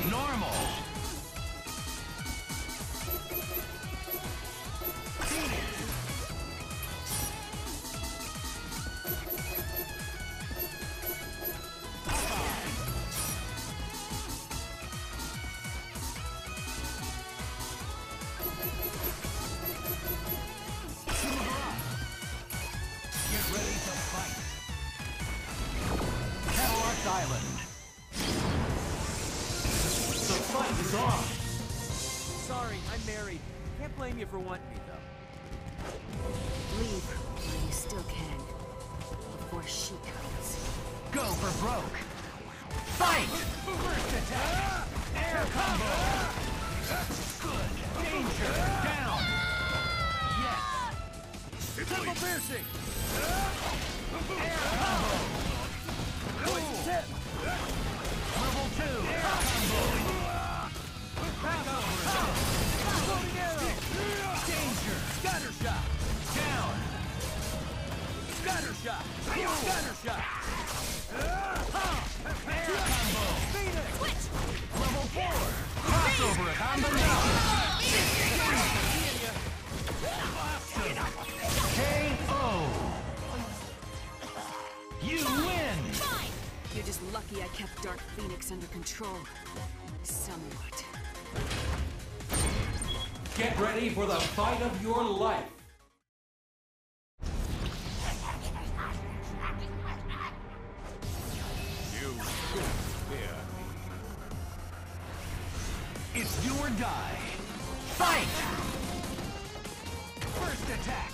Normal. Island. The fight is on. Sorry, I'm married. Can't blame you for wanting me, though. Leave while you still can, before she comes. Go for broke. Fight! First attack. Air combo. Good. Danger. Down. Yes. Triple piercing. Air combo. Poison tip. Level 2. Air combo. Back over. Floating arrow. Danger. Scatter shot. Down. Scatter shot. Scatter shot. Air combo. Phoenix. Switch! Level 4. Crossover combination. KO. You win. Fine! You're just lucky I kept Dark Phoenix under control. Somewhat. Get ready for the fight of your life. You should fear me. It's do or die. Fight! First attack.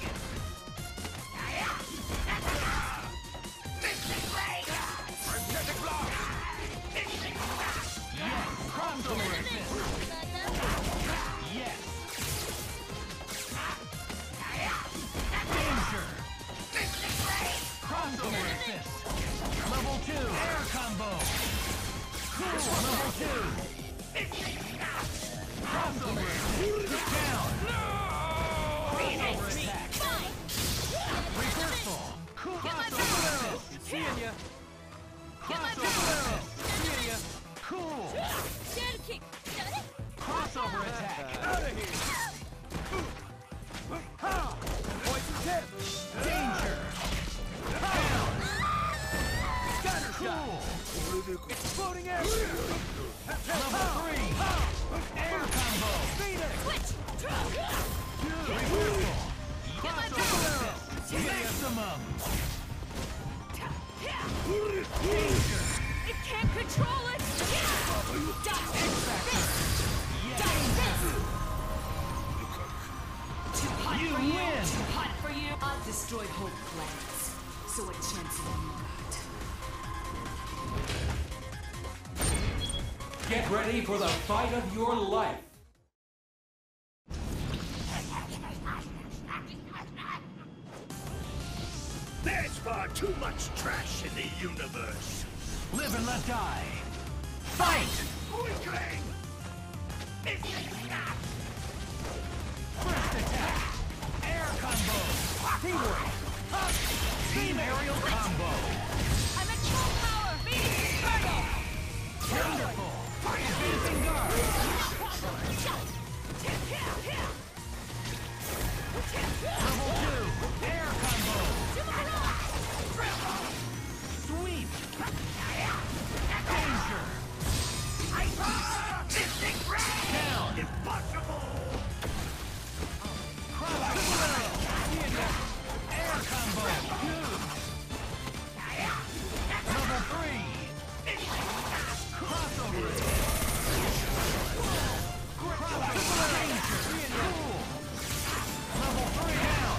Yes, crossover assist. Yes. Danger. Crossover assist. Level 2. Air combo. Cool. Level 2. Crossover assist. Down. Crossover attack. Reversal. Cool. Crossover assist. Seeing ya. Crossover assist. Seeing ya. Cool. Crossover attack. Out of here. Poison tip. Danger. Down. Scatter shot. Cool. Exploding arrow. Level 3. Air combo. Phoenix. Reversal. Crossover assist. Maximum. Danger. It can't control it! Die! X-Factor. Too hot You for you! win. Too hot for you! I've destroyed whole planets. So what chance have you got? Get ready for the fight of your life. There's far too much trash in the universe. Live and let die. Fight! Weakling! First attack. Air combo. Teamwork. Team aerial combo. I'm at full power! Phoenix Inferno! Wonderful. Advancing guard. Level 2. Air combo. Sweep. Danger. Down. Impossible! Crossover. Air combo. Level 3. Crossover. Crossover. Danger. Cool. Level 3 down.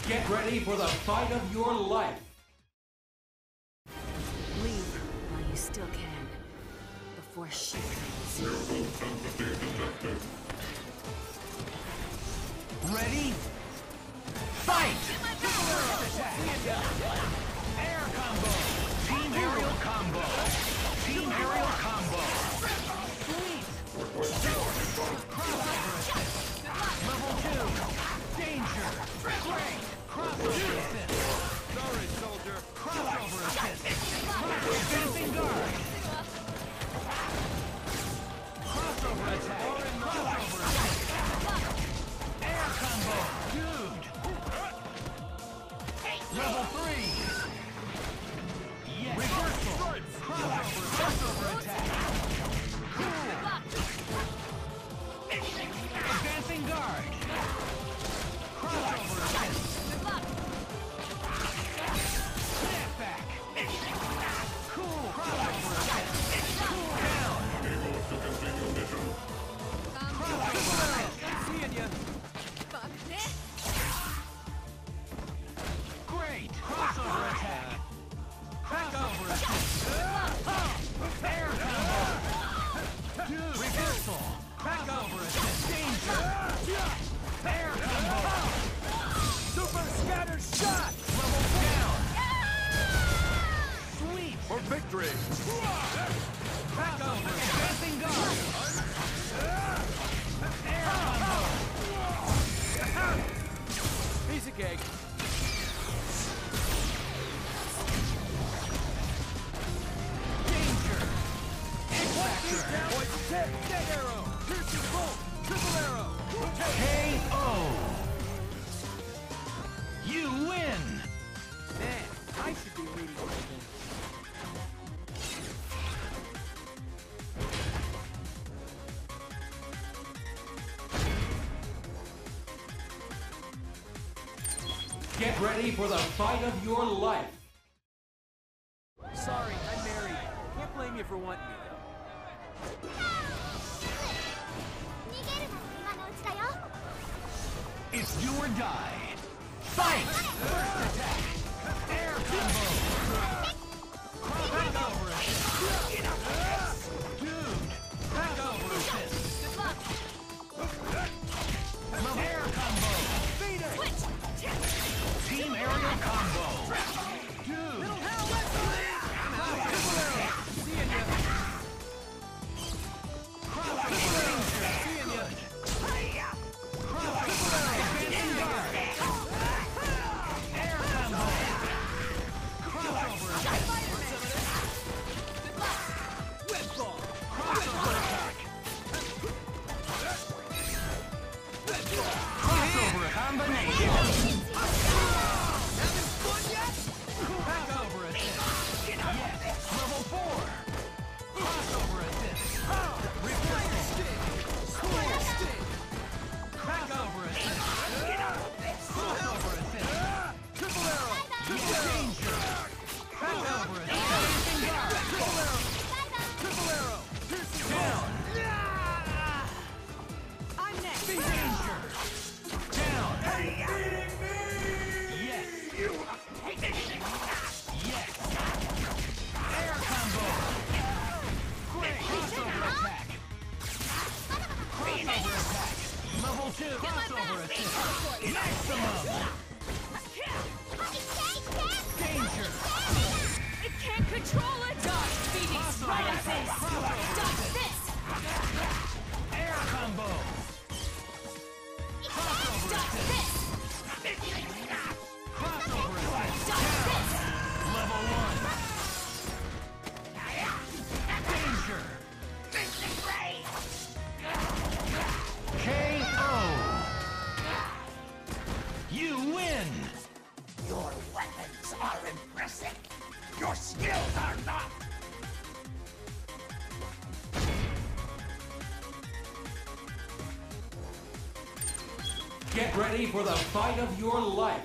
Get ready for the fight of your life. Leave while you still can. Before shit comes. Ready? Fight! Air combo! Team aerial combo! Team aerial combo! Sweep! Crossover assist! Level 2! Danger! Great! Crossover assist! Sorry, soldier. Crossover assist! Advancing guard! Crossover attack! Crossover assist! Air combo! Dude! Level 3! Yes! Reversal! Crossover attack! Cool! Advancing guard! Crossover assist! Snapback! Cool! Crossover assist! Cool down! Crossover assist! Seeing ya. Great! Crossover attack! Crossover assist! Air combo! Dude! Reversal! Crossover assist! Danger! Air combo! Super scatter shot. Level down! Sweep! For victory. Crossover! Advancing guard! Air combo! Piece of cake. Danger! X-Factor! Point tip. Dead arrow. Piercing bolt. Triple arrow. KO! You win! Man, I should be leading this thing. Get ready for the fight of your life. Sorry, I'm married. Can't blame you for wanting me, though. It's do or die. Fight! First attack! Air combo! Crossover assist! Dude! Crossover assist! Air combo! Team aerial combo! Dude! Seeing ya. Crossover danger! Seeing ya. Advancing guard! Air combo! Crossover assist! Web ball. Crossover attack! Crossover combination! Having fun yet? Crossover assist! Yes! Level 4! Crossover assist! Reversal! Square stick. Crossover assist! Crossover assist! Triple arrow. Danger! Crossover assist! Advancing guard! Triple arrow. Triple arrow. Piercing Down! I'm next. Danger! Down! Yes! Yes! Air combo! Great! Crossover attack! Crossover attack! Level 2! Crossover assist! Maximum! Danger! It can't control it! Dark Phoenix rises! Dark fist! Air combo! Crossover Dark assist! fist! Crossover assist! Dark fist! Level 1! Danger! KO! You win! Your weapons are impressive. Your skills are not. Get ready for the fight of your life.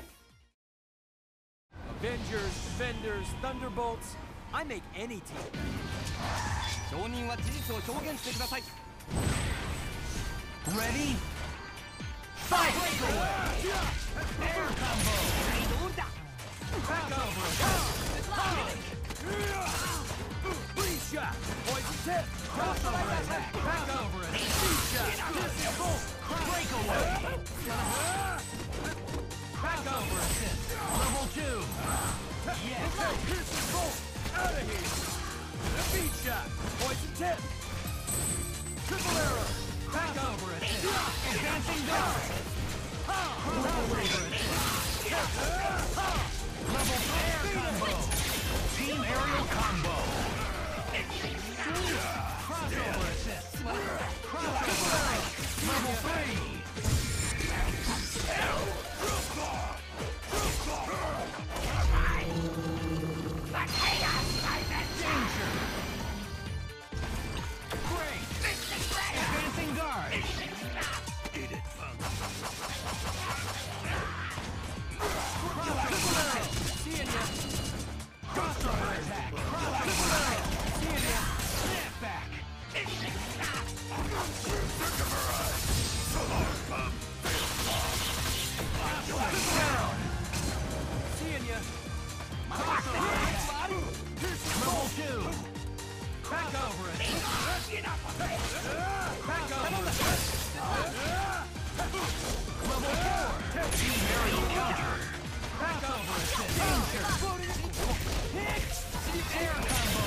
Avengers, Defenders, Thunderbolts. I make any team. 証人は事実を表現してください。 Ready? Fight! Breakaway! Air combo! Back over! Bleed shot! Poison tip! Crossover attack! Back over it! Speed shot! Breakaway! Back over assist! Level 2! Yes! Piercing bolt! Out of here! Speed shot! Poison tip! Triple arrow! Back over assist! Advancing guard! Crossover assist! Level 3 air combo! Team aerial combo! Crossover assist! Crossover! Level 3! Danger! Great! Advancing guard! Eat it, Seeing ya! Crossover attack! Seeing ya! Snap back! Seeing ya! Level 2! Back over it! Back over it! Level 4! Team aerial counter! Back over it! Danger! Air combo!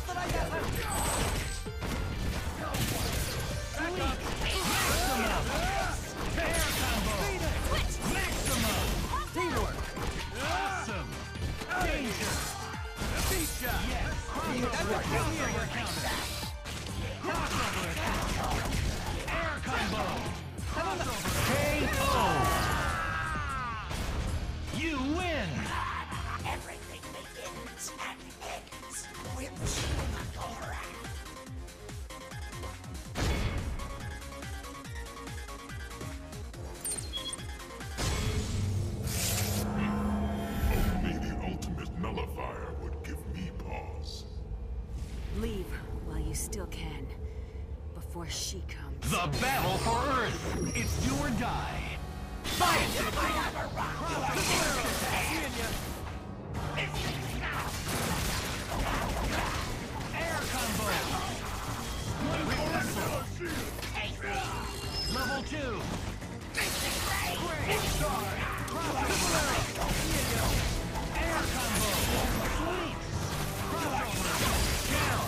Maximum! Air combo! Maximum! Teamwork! Awesome! Danger! Speed shot! Yes! Crossover counter! Crossover attack! Air combo! KO! You win! Everything begins and ends with Shuma Gorath. Only the ultimate nullifier would give me pause. Leave while you still can, before she comes. The battle for Earth! It's do or die! Fight! Seeing ya! Air combo! Level 2! Great start! Air combo! Sweet! Crossover! Down!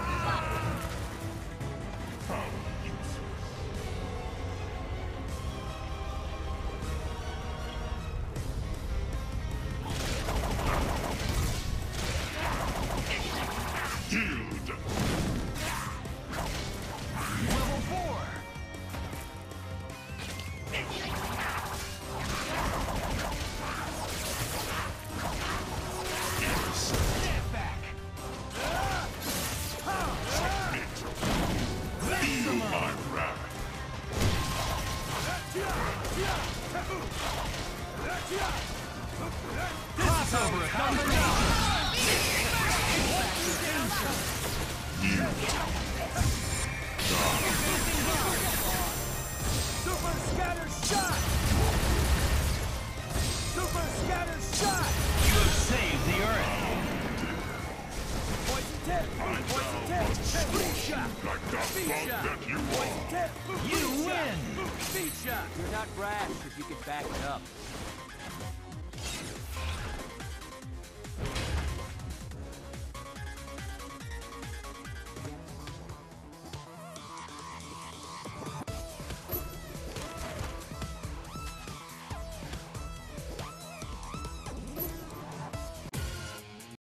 Yield! Level 4! Step back! Feel my wrath! Crossover combination! Super scatter shot! Super scatter shot! You have saved the Earth! Poison tip! Poison tip! Speed shot! Like the Speed bug shot! that you Poison are! tip! You win! Speed shot! You're not brash if you can back it up.